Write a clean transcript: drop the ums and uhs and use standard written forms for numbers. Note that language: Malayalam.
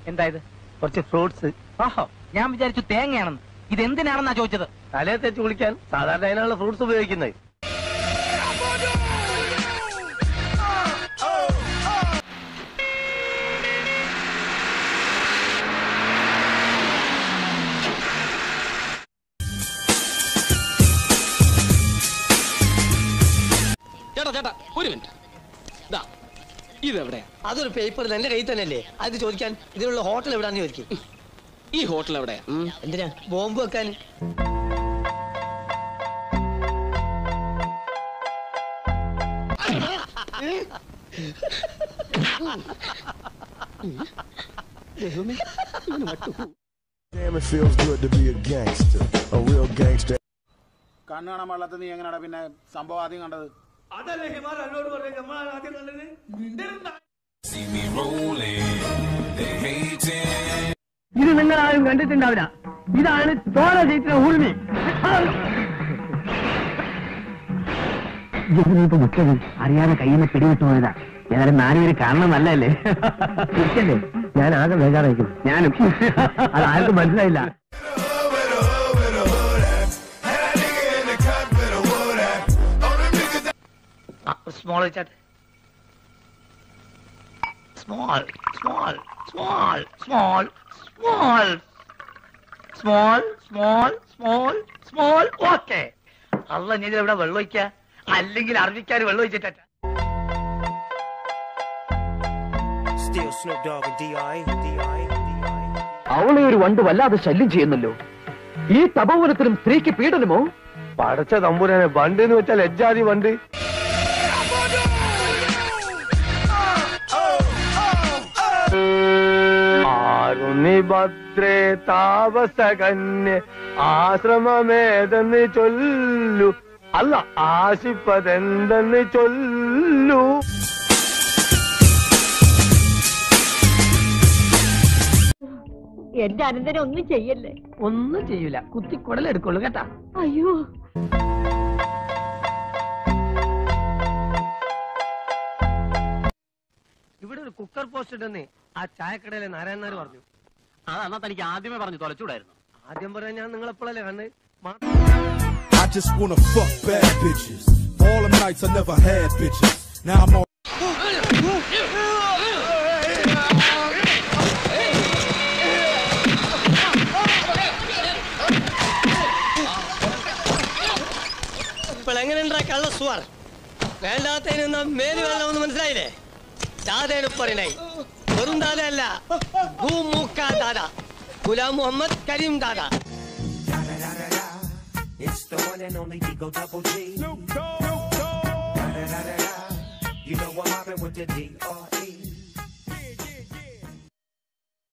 എന്തായത്? കുറച്ച് ഫ്രൂട്ട്സ്. ഓഹോ, ഞാൻ വിചാരിച്ചു തേങ്ങയാണെന്ന്. ഇതെന്തിനാണെന്നാ ചോദിച്ചത്? തലയെ തേച്ച് കുളിക്കാൻ. സാധാരണ അതിനാണ് ഫ്രൂട്ട്സ് ഉപയോഗിക്കുന്നത്. ചേട്ടാ ഒരു മിനിറ്റ്. ഇതെവിടെയാ? അതൊരു പേപ്പർ എന്റെ കയ്യിൽ തന്നെയല്ലേ. അത് ചോദിക്കാൻ ഇതിനുള്ള ഹോട്ടൽ എവിടാന്ന് ചോദിക്കും. ഈ ഹോട്ടൽ എവിടെയാ? എന്തിനാ? ബോംബ് വെക്കാൻ. കണ്ണു കാണാൻ പാടില്ലാത്ത നീ എങ്ങനെയാ പിന്നെ സംഭവം ആദ്യം കണ്ടത്? അതല്ലേ ഹിമാൽ എന്നോട് പറഞ്ഞു നമ്മളാണ് ആദ്യം കണ്ടത്. ഇത് നിങ്ങൾ ആരും കണ്ടിട്ടുണ്ടാവില്ല. ഇതാണ് ചോര ജയിച്ച ഊർമി. ഇപ്പൊ മുറ്റത് അറിയാതെ കയ്യിൽ നിന്ന് പിടിവിട്ടു പോയതാ. ഏതായാലും നാലുപേര് കാണണം നല്ലല്ലേ? മുറ്റല്ലേ? ഞാൻ ആകെ വേഗാറായിരിക്കും. ഞാനും അത് ആർക്കും മനസ്സിലായില്ല. സ്മോൾ വെച്ചാട്ടെ. Small small small small small small small small small. Okay. അല്ല ഞാൻ ഇവിടെ വെള്ളം ഒഴിക്ക, അല്ലെങ്കിൽ അറബിക്കാർ വെള്ളം ഒഴിച്ചിട്ട. അവളെ ഒരു വണ്ട് വല്ലാതെ ശല്യം ചെയ്യുന്നല്ലോ. ഈ തപോവനത്തിലും സ്ത്രീക്ക് പീഡനമോ? പടച്ച തമ്പുരാനെ, വണ്ട് എന്ന് വെച്ചാൽ എജ്ജാതി വണ്ട്. ഭദ്രേ താപസകന്യ ആശ്രമമേതെന്ന് ചൊല്ലു. അല്ല, ആശിപ്പതെന്തെന്ന് ചൊല്ലു. എന്റെ അനന്തരം ഒന്നും ചെയ്യല്ലേ. ഒന്നും ചെയ്യൂല, കുത്തി കുടലെടുക്കുള്ളൂ കേട്ടാ. അയ്യോ, ഇവിടെ ഒരു കുക്കർ പോസ്റ്റ് ഉണ്ടെന്ന് ആ ചായക്കടയിലെ നാരായണനാർ പറഞ്ഞു. അതെന്നാ തനിക്ക് ആദ്യമേ പറഞ്ഞു തൊലച്ചൂടായിരുന്നു. ആദ്യം പറയാൻ ഞാൻ നിങ്ങളെപ്പോഴല്ലേ കണ്ട്. I just wanna fuck bad bitches. All them nights I never had bitches. Now I'm on. ഇപ്പോഴെങ്ങനെയുണ്ടാ കള്ള സുവാർ? വേണ്ടാത്തതിനൊന്നും മേല് വേണമെന്ന് മനസ്സിലായില്ലേ? ദാദയാണ് പറയണേ, വെറും ദാദയല്ല, ഭൂമൂക്ക ദാദ, ഗുലാം മുഹമ്മദ് കരീം ദാദ. It's the one and only Digo Double G. Snoop Dogg. You know what happened with the D.R.E.